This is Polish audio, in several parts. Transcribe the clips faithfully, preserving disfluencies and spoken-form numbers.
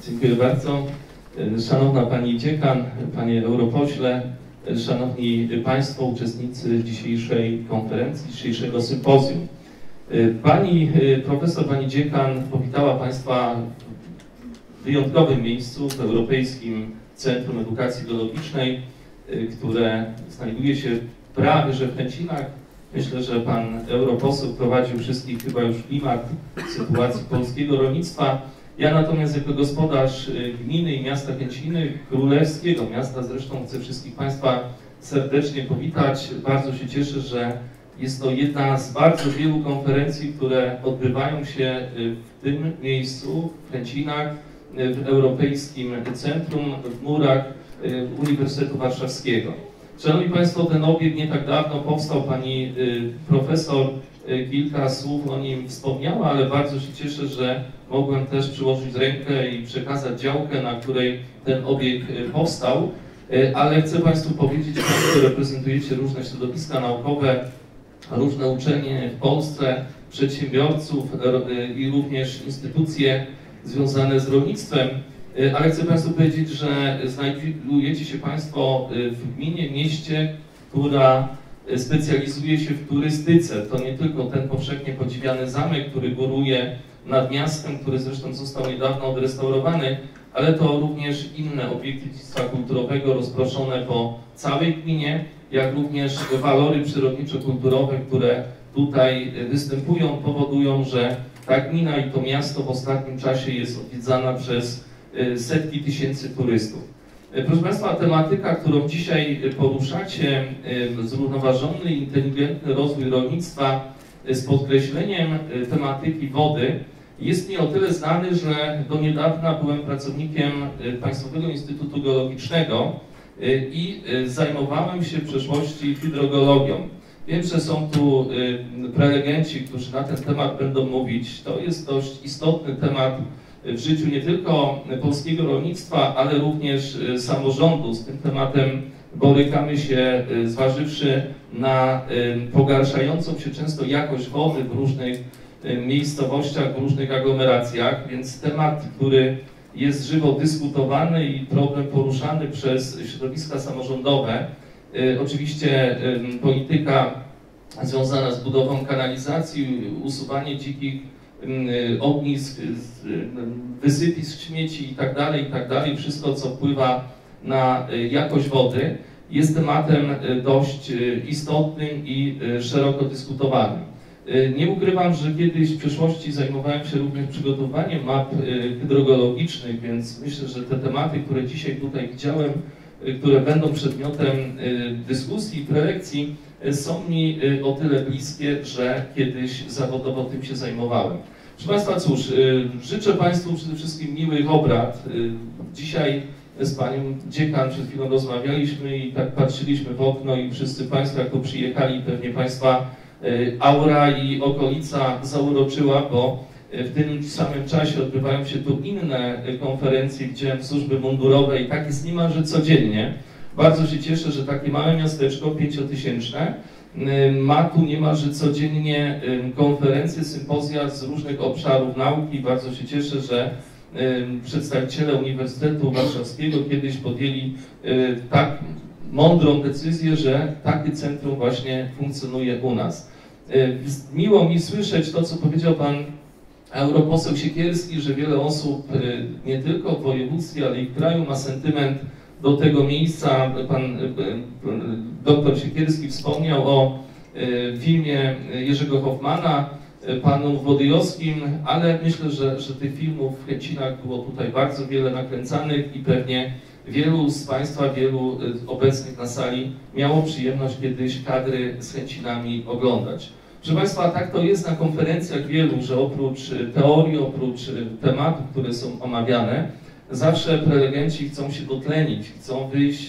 Dziękuję bardzo. Szanowna Pani Dziekan, Panie Europośle, Szanowni Państwo, uczestnicy dzisiejszej konferencji, dzisiejszego sympozjum. Pani profesor, Pani Dziekan powitała Państwa w wyjątkowym miejscu, w Europejskim Centrum Edukacji Geologicznej, które znajduje się prawie że w Chęcinach. Myślę, że Pan europoseł prowadził wszystkich chyba już w klimat sytuacji polskiego rolnictwa. Ja natomiast jako gospodarz gminy i miasta Chęciny, królewskiego miasta, zresztą chcę wszystkich Państwa serdecznie powitać. Bardzo się cieszę, że jest to jedna z bardzo wielu konferencji, które odbywają się w tym miejscu, w Chęcinach, w Europejskim Centrum, w murach Uniwersytetu Warszawskiego. Szanowni Państwo, ten obiekt nie tak dawno powstał, Pani profesor kilka słów o nim wspomniała, ale bardzo się cieszę, że mogłem też przyłożyć rękę i przekazać działkę, na której ten obiekt powstał. Ale chcę Państwu powiedzieć, Państwo reprezentujecie różne środowiska naukowe, różne uczelnie w Polsce, przedsiębiorców i również instytucje związane z rolnictwem. Ale chcę Państwu powiedzieć, że znajdujecie się Państwo w gminie, mieście, która specjalizuje się w turystyce. To nie tylko ten powszechnie podziwiany zamek, który góruje nad miastem, który zresztą został niedawno odrestaurowany, ale to również inne obiekty dziedzictwa kulturowego rozproszone po całej gminie, jak również walory przyrodniczo-kulturowe, które tutaj występują, powodują, że ta gmina i to miasto w ostatnim czasie jest odwiedzana przez setki tysięcy turystów. Proszę Państwa, tematyka, którą dzisiaj poruszacie, zrównoważony, inteligentny rozwój rolnictwa z podkreśleniem tematyki wody, jest mi o tyle znany, że do niedawna byłem pracownikiem Państwowego Instytutu Geologicznego i zajmowałem się w przeszłości hydrogeologią. Wiem, że są tu prelegenci, którzy na ten temat będą mówić. To jest dość istotny temat w życiu nie tylko polskiego rolnictwa, ale również samorządu. Z tym tematem borykamy się, zważywszy na pogarszającą się często jakość wody w różnych miejscowościach, w różnych aglomeracjach, więc temat, który jest żywo dyskutowany i problem poruszany przez środowiska samorządowe. Oczywiście polityka związana z budową kanalizacji, usuwanie dzikich ognisk, wysypisk śmieci itd., itd., wszystko co wpływa na jakość wody, jest tematem dość istotnym i szeroko dyskutowanym. Nie ukrywam, że kiedyś w przeszłości zajmowałem się również przygotowaniem map hydrogeologicznych, więc myślę, że te tematy, które dzisiaj tutaj widziałem, które będą przedmiotem dyskusji i prelekcji, są mi o tyle bliskie, że kiedyś zawodowo tym się zajmowałem. Proszę Państwa, cóż, życzę Państwu przede wszystkim miłych obrad. Dzisiaj z Panią Dziekan przed chwilą rozmawialiśmy i tak patrzyliśmy w okno i wszyscy Państwo, jak tu przyjechali, pewnie Państwa aura i okolica zauroczyła, bo w tym samym czasie odbywają się tu inne konferencje, gdzie w służby mundurowej, tak jest niemalże codziennie. Bardzo się cieszę, że takie małe miasteczko, pięciotysięczne, ma tu niemalże codziennie konferencje, sympozja z różnych obszarów nauki. Bardzo się cieszę, że przedstawiciele Uniwersytetu Warszawskiego kiedyś podjęli tak mądrą decyzję, że takie centrum właśnie funkcjonuje u nas. Miło mi słyszeć to, co powiedział Pan europoseł Siekierski, że wiele osób nie tylko w województwie, ale i w kraju ma sentyment do tego miejsca. Pan doktor Siekierski wspomniał o filmie Jerzego Hoffmana, Panu Włodyjowskim, ale myślę, że, że tych filmów w Chęcinach było tutaj bardzo wiele nakręcanych i pewnie wielu z Państwa, wielu obecnych na sali miało przyjemność kiedyś kadry z Chęcinami oglądać. Proszę Państwa, tak to jest na konferencjach wielu, że oprócz teorii, oprócz tematów, które są omawiane, zawsze prelegenci chcą się dotlenić, chcą wyjść,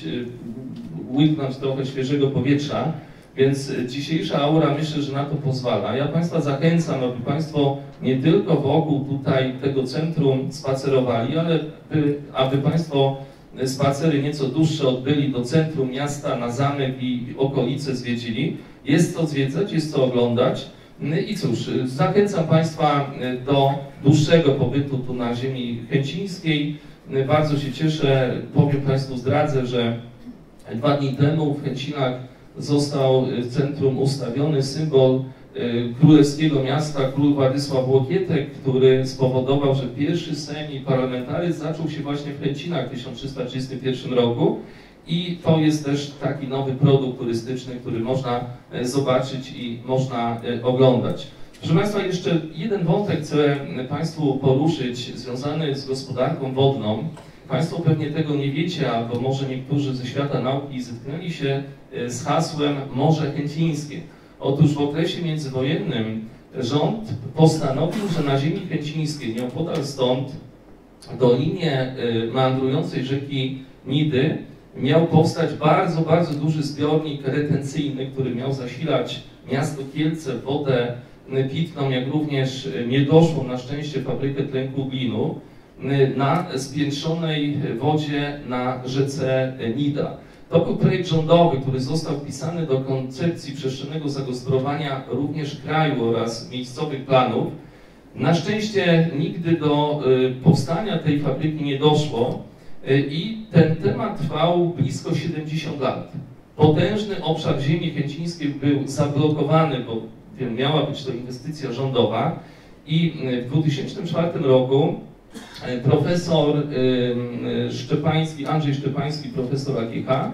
łyknąć trochę świeżego powietrza, więc dzisiejsza aura myślę, że na to pozwala. Ja Państwa zachęcam, aby Państwo nie tylko wokół tutaj tego centrum spacerowali, ale by, aby Państwo spacery nieco dłuższe odbyli do centrum miasta, na zamek i okolice zwiedzili. Jest co zwiedzać, jest co oglądać. I cóż, zachęcam Państwa do dłuższego pobytu tu na ziemi chęcińskiej. Bardzo się cieszę, powiem Państwu, zdradzę, że dwa dni temu w Chęcinach został w centrum ustawiony symbol królewskiego miasta, król Władysław Łokietek, który spowodował, że pierwszy sejm parlamentaryzm zaczął się właśnie w Chęcinach w tysiąc trzysta trzydziestym pierwszym roku. I to jest też taki nowy produkt turystyczny, który można zobaczyć i można oglądać. Proszę Państwa, jeszcze jeden wątek chcę Państwu poruszyć, związany z gospodarką wodną. Państwo pewnie tego nie wiecie, albo może niektórzy ze świata nauki zetknęli się z hasłem Morze Chęcińskie. Otóż w okresie międzywojennym rząd postanowił, że na ziemi chęcińskiej, nieopodal stąd, w dolinie meandrującej rzeki Nidy, miał powstać bardzo, bardzo duży zbiornik retencyjny, który miał zasilać miasto Kielce, wodę pitną, jak również niedoszłą na szczęście fabrykę tlenku glinu na spiętrzonej wodzie na rzece Nida. To był projekt rządowy, który został wpisany do koncepcji przestrzennego zagospodarowania również kraju oraz miejscowych planów. Na szczęście nigdy do powstania tej fabryki nie doszło i ten temat trwał blisko siedemdziesiąt lat. Potężny obszar ziemi chęcińskiej był zablokowany, bo wiem, miała być to inwestycja rządowa i w dwa tysiące czwartym roku profesor Szczepański, Andrzej Szczepański, profesor A G H,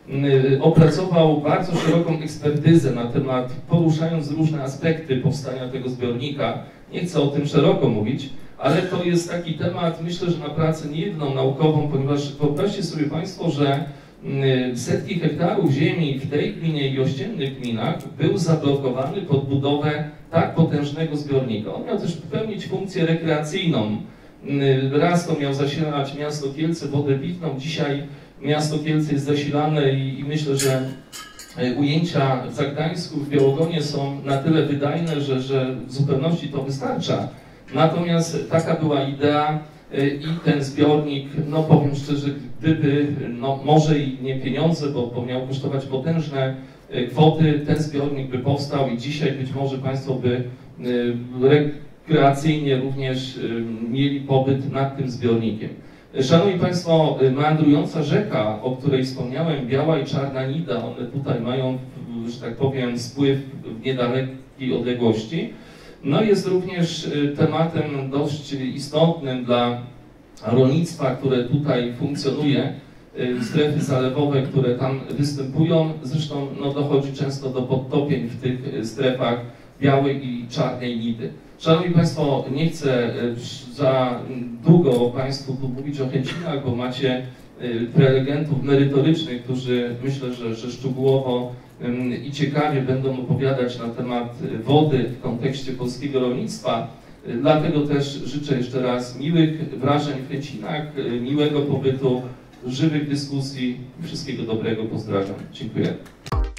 opracował bardzo szeroką ekspertyzę na temat, poruszając różne aspekty powstania tego zbiornika. Nie chcę o tym szeroko mówić, ale to jest taki temat, myślę, że na pracę niejedną naukową, ponieważ wyobraźcie sobie Państwo, że setki hektarów ziemi w tej gminie i ościennych gminach był zablokowany pod budowę tak potężnego zbiornika. On miał też pełnić funkcję rekreacyjną. Raz to miał zasilać miasto Kielce wodę pitną, dzisiaj miasto Kielce jest zasilane i, i myślę, że ujęcia w Zagdańsku, w Białogonie są na tyle wydajne, że, że w zupełności to wystarcza. Natomiast taka była idea i ten zbiornik, no powiem szczerze, gdyby, no może i nie pieniądze, bo, bo miał kosztować potężne kwoty, ten zbiornik by powstał i dzisiaj być może Państwo by rekreacyjnie również mieli pobyt nad tym zbiornikiem. Szanowni Państwo, meandrująca rzeka, o której wspomniałem, Biała i Czarna Nida, one tutaj mają, że tak powiem, spływ w niedalekiej odległości. No jest również tematem dość istotnym dla rolnictwa, które tutaj funkcjonuje, strefy zalewowe, które tam występują. Zresztą no, dochodzi często do podtopień w tych strefach Białej i Czarnej Nidy. Szanowni Państwo, nie chcę za długo Państwu tu mówić o Chęcinach, bo macie prelegentów merytorycznych, którzy myślę, że, że szczegółowo i ciekawie będą opowiadać na temat wody w kontekście polskiego rolnictwa. Dlatego też życzę jeszcze raz miłych wrażeń w Chęcinach, miłego pobytu, żywych dyskusji i wszystkiego dobrego. Pozdrawiam. Dziękuję.